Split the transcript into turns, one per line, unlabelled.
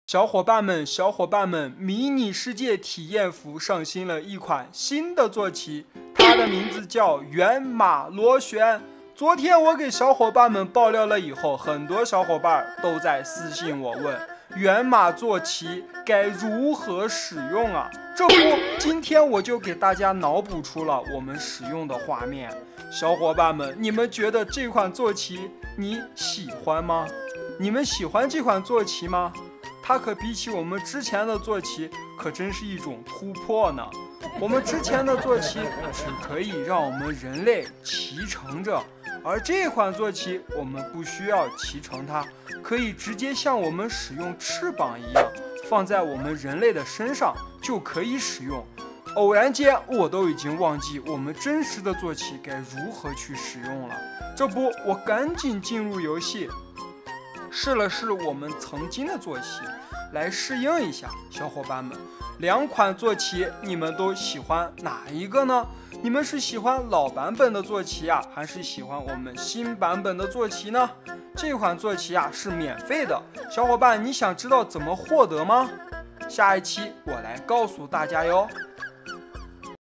小伙伴们，迷你世界体验服上新了一款新的坐骑，它的名字叫源马螺旋。昨天我给小伙伴们爆料了以后，很多小伙伴都在私信我问，源马坐骑该如何使用啊？这不，今天我就给大家脑补出了我们使用的画面。小伙伴们，你们觉得这款坐骑你喜欢吗？你们喜欢这款坐骑吗？它可比起我们之前的坐骑，可真是一种突破呢。我们之前的坐骑只可以让我们人类骑乘着，而这款坐骑我们不需要骑乘它，可以直接像我们使用翅膀一样，放在我们人类的身上就可以使用。偶然间，我都已经忘记我们真实的坐骑该如何去使用了。这不，我赶紧进入游戏，试了试我们曾经的坐骑，来适应一下。小伙伴们，两款坐骑你们都喜欢哪一个呢？你们是喜欢老版本的坐骑啊，还是喜欢我们新版本的坐骑呢？这款坐骑啊是免费的，小伙伴你想知道怎么获得吗？下一期我来告诉大家哟。